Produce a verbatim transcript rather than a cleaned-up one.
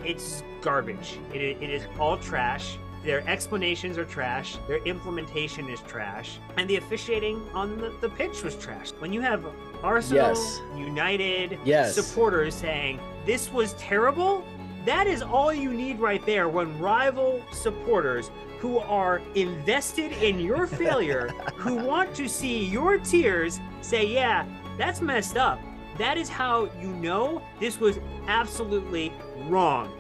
it's garbage. It, it is all trash. Their explanations are trash. Their implementation is trash. And the officiating on the, the pitch was trash. When you have Arsenal, Yes. United Yes. supporters saying, this was terrible, that is all you need right there when rival supporters who are invested in your failure, who want to see your tears, say, yeah, that's messed up. That is how you know this was absolutely wrong.